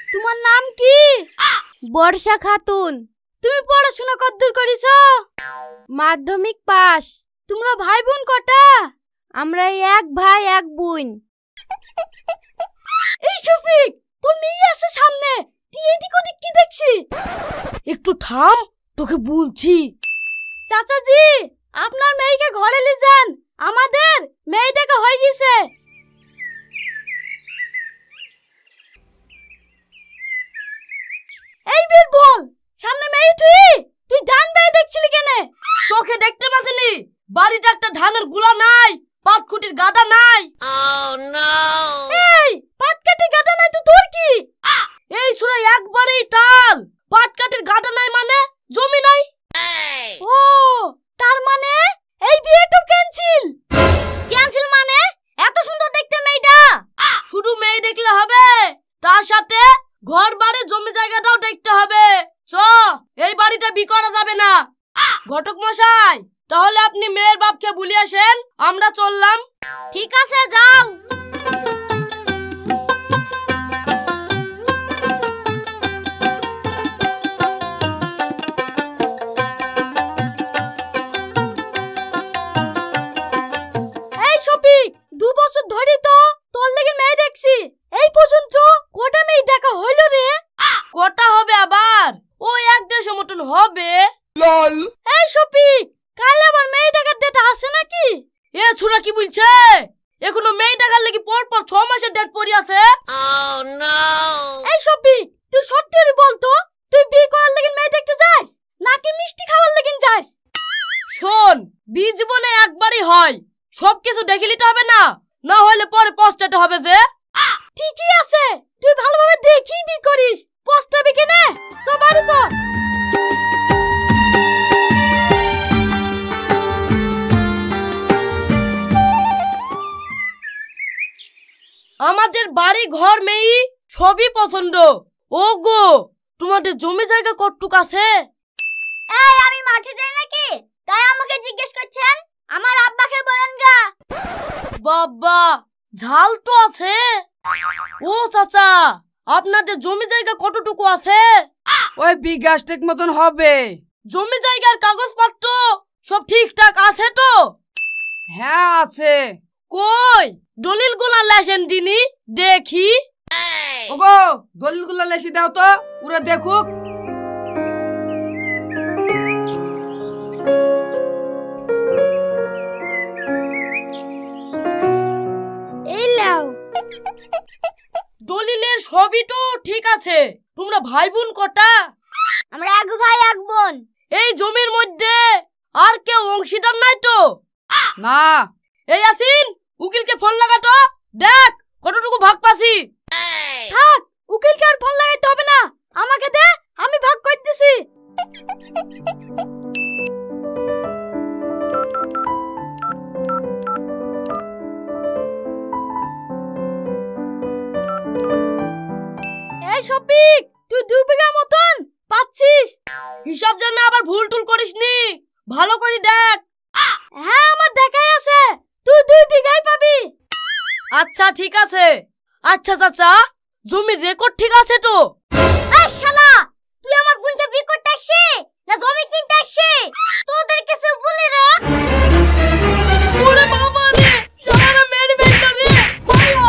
তোমার নাম কি? বর্ষা খাতুন। তুমি পড়াশোনা কতদূর করেছো? মাধ্যমিক পাস। তোমরা ভাই বোন কটা? আমরা এক ভাই এক বোন। এই শফিক, তোর মেয়ে আছে সামনে, তুই এদিক ওদিক কি দেখছিস? একটু থাম, তোকে বলছি। চাচাজি, আপনার মেয়েকে ঘরে নিয়ে যান, আমাদের মেয়ে দেখা হয়ে গেছে। এই বীর বল, সামনে মেয়ে তুই ধান বেয়ে দেখছিলি কেন? চোখে দেখতে পাচ্ছিনি বাড়িতে একটা ধানের গুলা নাই, পাটকুটির গাদা নাই। এই পাটকাটির গাদা নাই তো তোর কি? এই ছোড়া একবারেই টাল, পাটকাটির গাদা নাই মানে জমি নাই। ও, তার মানে এই বিয়েটা ক্যান্সেল। ক্যান্সেল মানে? এত সুন্দর দেখতে মেয়েটা। শুধু মেয়ে দেখলে হবে, তার সাথে ঘর বাড়ি জমি জায়গাটাও দেখতে হবে। চ, এই বাড়িটা বিক্রি করা যাবে না। ঘটক মশাই, তাহলে আপনি মেয়ের বাপকে বলে আসেন, আমরা চললাম। ঠিক আছে, যাও। এই শফিক, 2 বছর ধরে তো তোর লাগি মেয়ে দেখছি, এই পর্যন্ত কটা মেয়ে দেখা হইল রে? কটা হবে আবার? ও 1-1.5 মতন হবে। লল। এই শফিক, কাল আবার মেয়ে দেখার ডেট আছে নাকি? এ ছুরা কি বলছে? এখনো মেয়ে দেখার লাগি পর 6 মাসের ডেট পড়ি আছে। এই শফিক, তুই সত্যি বল তো, তুই বিয়ে করার লাগি মেয়ে দেখতে যাস নাকি মিষ্টি খাওয়ার লাগি যাস? শোন, বিয়ে জীবনে একবারই হয়, সবকিছু দেখে নিতে হবে না, না হলে পরে পস্তাতে হবে যে। ঠিকই আছে, তুই ভালোভাবে দেখি বিয়ে করিস, পস্তাবি কেনে? সব বাড়ি চল। আমাদের বাড়ি ঘর মেয়ে সবই পছন্দ। ও গো, তোমাদের জমি জায়গা কতটুক আছে? এই আমি মাঠে যাই নাকি, তাই আমাকে জিজ্ঞেস করছেন? আমার আব্বাকে বলেন গা। বাবা, ঝাল তো আছে। ও চাচা, আপনাদের জমি জায়গা কতটুকু আছে? ওই বিঘাষ্টেক মতন হবে। জমি জায়গার কাগজপত্র সব ঠিকঠাক আছে তো? হ্যাঁ আছে। কই দলিলগুলা লেখেন দিনি দেখি। ওগো, দলিলগুলা লেখি দাও তো, ওরা দেখুক। এই লাও। দলিলের সবই তো ঠিক আছে। তোমরা ভাই বোন কটা? আমরা এক ভাই এক বোন। এই জমির মধ্যে আর কেউ অংশীদার নাই তো? না। এই আসিন, উকিলকে ফোন লাগাতো, দেখ কতটুকু ভাগ পাছি। থাক, উকিলকে আর ফোন লাগাইতে হবে না, আমাকে দে, আমি ভাগ করে দিছি। এই শফিক, তুই 2 বিঘা মতন পাচ্ছিস। হিসাব যেন আবার ভুল টুল করিসনি, ভালো করে দেখ। হ্যাঁ, আমার দেখাই আছে, তুই 2 বিঘাই পাবি। আচ্ছা ঠিক আছে। আচ্ছা চাচা, জমির রেকর্ড ঠিক আছে তো? এই শালা, তুই আমার বোনকে বিয়ে করতে আসছিস না জমি কিনতে আসছিস? তোদের কিছু বলি রে। ওরে বাবা রে, শালারা মেরে ফেললো রে। ভালো।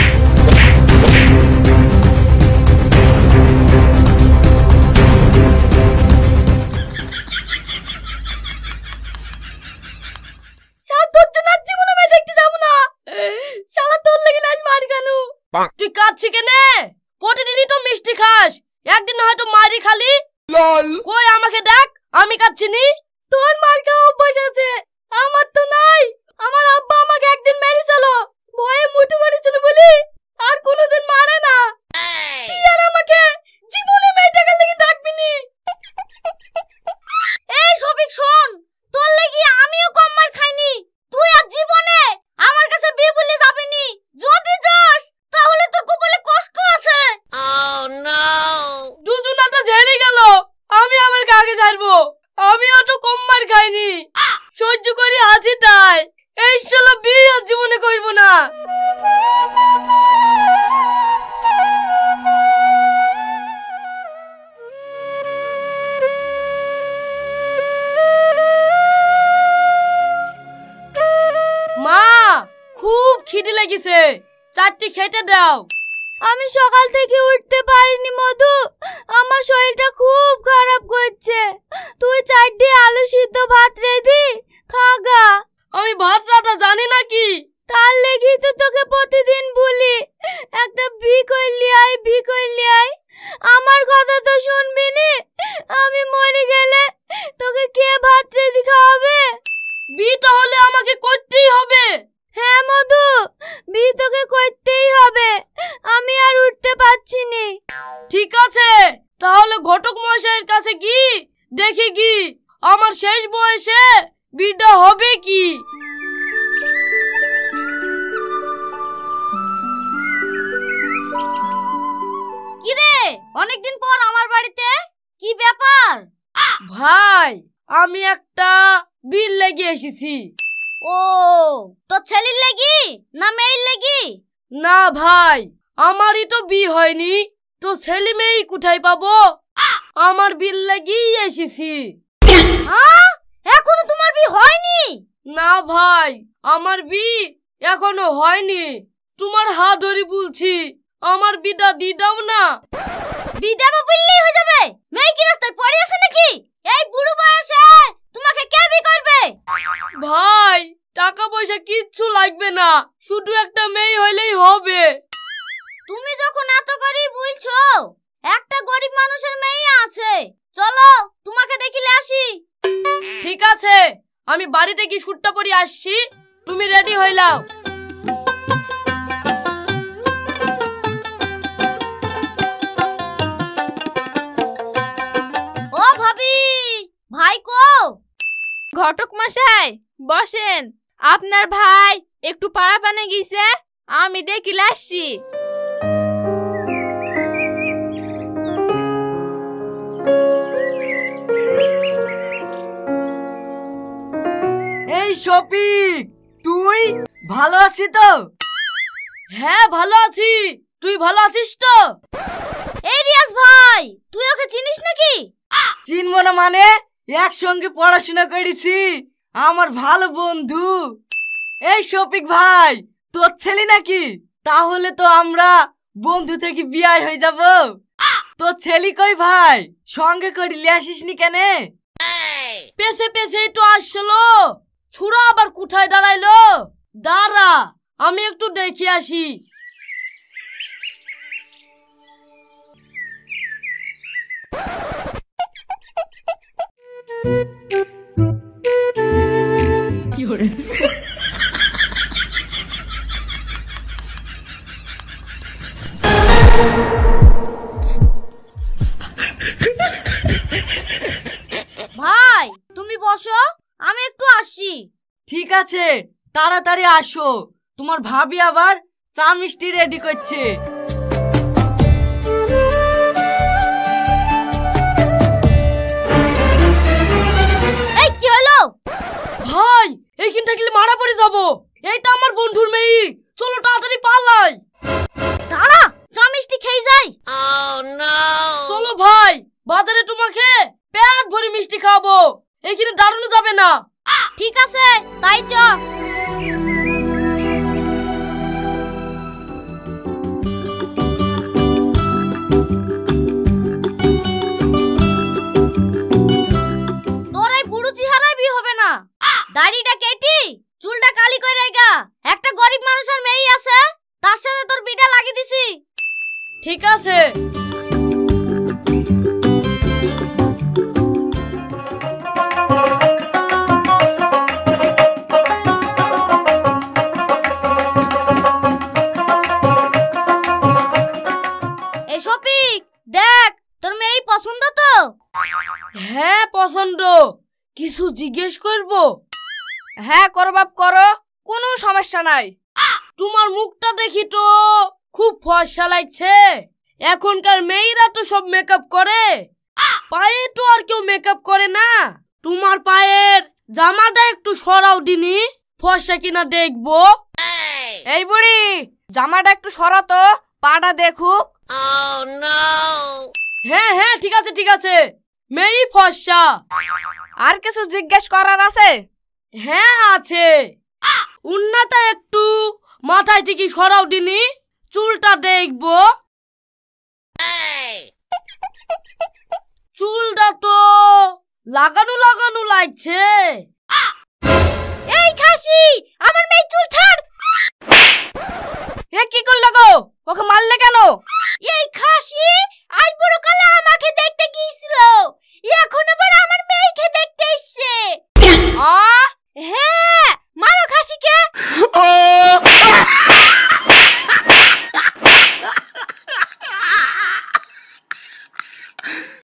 জীবনে মেয়ে দেখতে যাবো না, শালা তোর লাগি লাজ মার কেন? তুই কাঁদছি কেনে? প্রতিদিনই তো মিষ্টি খাস, একদিন হয়তো মারি খালি। কই আমাকে দেখ, আমি কাঁদছি নি। তোর মার খাওয়া অভ্যাস আছে, আমার তো নাই। আমার আব্বা আমাকে একদিন মেরেছিল, ভয়ে মুঠো মারিছিল বলি আর কোনোদিন মারে না। তুই আর আমাকে জীবনে মেয়ে দেখার লাগি ডাকবি নি। এই শফিক শোন, তোর লাগি আমিও কম মার খাইনি, তুই আর জীবনে আমার কাছে বিয়ে বলে যাবি নি। যদি যাস তাহলে তোর কপালে কষ্ট আছে। দুজনাটা ঝেড়ে গেল, আমি আবার কাকে ছাড়বো? আমিও তো কম মার খাইনি, সহ্য করি হাসিটাই। এই শালা বিয়ে আর জীবনে করবো না। সকাল থেকে উঠতে পারিনি মধু, আমার শরীরটা খুব খারাপ করছে। তুই 4টে আলু সিদ্ধ ভাত রেডি খাগা। আমি ভাত রান্না জানি নাকি? তার লেগেই তো তোকে প্রতিদিন বলি একটা ভি করলি আয়। আমার কথা তো শুনবি নি? আমি মরে গেলে তোকে কে ভাত রেডি খাওয়াবে? বিটা হলে আমাকে করতেই হবে। হ্যাঁ মধু, বি তোকে করতেই হবে, আমি আর উঠতে পারছি নি। ঠিক আছে, তাহলে ঘটক মশাইয়ের কাছে কি দেখি কি আমার শেষ বয়সে বিটা হবে কি। কিরে, অনেকদিন পর আমার বাড়িতে, কি ব্যাপার? ভাই, আমি একটা বিল লেগে এসেছি। ও, তো ছেলের লাগি না মেয়ের লাগি? না ভাই, আমারই তো বিয়ে হয়নি, তো ছেলে মেয়ে কোথায় পাবো? আমার বিল লেগেই এসেছি। এখনো তোমার বিয়ে হয়নি? না ভাই, আমার বিয়ে এখনো হয়নি। তোমার হাত ধরে বলছি, আমার বিটা দিয়ে দাও না। বিয়ে দেবো বললেই হয়ে যাবে? মেয়ে কি রাস্তায় পড়ে আছে নাকি? এই বুড়ো বয়সে তোমাকে কে বিয়ে করবে? ভাই, টাকা পয়সা কিচ্ছু লাগবে না, শুধু একটা মেয়ে হইলেই হবে। তুমি যখন এত গরিব বলছো, একটা গরিব মানুষের মেয়ে আছে, চলো তোমাকে দেখিলে আসি। ঠিক আছে, আমি বাড়িতে কি শুটটা পরে আসছি, তুমি রেডি হইলাও। ও ভাবি, ভাই কো? ঘটক মশাই বসেন, আপনার ভাই একটু পাড়া পানে গিয়েছে, আমি দেখিলে আসছি। এই শফিক, তুই ভালো আছিস তো? হ্যাঁ ভালো আছি, তুই ভালো আছিস তো? এই রিয়াজ ভাই, তুই ওকে চিনিস নাকি? চিনবো না মানে, একসঙ্গে পড়াশোনা করেছি, আমার ভালো বন্ধু। এই শফিক ভাই, তোর ছেলে নাকি? তাহলে তো আমরা বন্ধু থেকে বিয়ে হয়ে যাব। তোর ছেলে কই ভাই? সঙ্গে করে লিয়ে আসিস নি কেন? পেছে পেছে তো আসলো, ছুরা আবার কোথায় দাঁড়াইলো? দাঁড়া, আমি একটু দেখে আসি। ভাই তুমি বসো, আমি একটু আসি। ঠিক আছে, তাড়াতাড়ি আসো, তোমার ভাবি আবার চা মিষ্টি রেডি করছে। এই কি হলো? ভাই, এইখান থাকলে মারা পড়ে যাবো, এইটা আমার বন্ধুর মেয়ে, চলো তাড়াতাড়ি পালাই। দাঁড়া, চা মিষ্টি খেয়ে যাই। চলো ভাই, বাজারে তোমাকে পেট ভরে মিষ্টি খাবো, এখানে দাঁড়ানো যাবে না। ঠিক আছে, তাই চ। তোর এই বুড়ো চেহারায় বিয়ে হবে না, দাড়িটা কেটে চুলটা কালি করে রাখা, একটা গরিব মানুষের মেয়ে আছে, তার সাথে তোর বিটা লাগিয়ে দিছি। ঠিক আছে। এই শফিক, দেখ তোর মেয়ে পছন্দ তো? হ্যাঁ পছন্দ, কিছু জিজ্ঞেস করব? হ্যাঁ করো বাপ করো, কোনো সমস্যা নাই। তোমার মুখটা দেখি তো খুব ফর্সা লাগছে, এখনকার মেয়েরা তো সব মেকআপ করে, পায়ে তো আর কেউ মেকআপ করে না। তোমার পায়ের জামাটা একটু সরাও দিনি, ফর্সা কিনা দেখবো। এই বুড়ি, জামাটা একটু সরাতো, পাটা দেখুক। হ্যাঁ হ্যাঁ ঠিক আছে ঠিক আছে, মেয়ে ফর্সা। আর কিছু জিজ্ঞেস করার আছে? হ্যাঁ আছে, উন্নাটা একটু মাথায় থেকে সরাও দিনি, চুলটা দেখবো। চুলটা তো লাগানো লাগানো লাগছে। এই খাস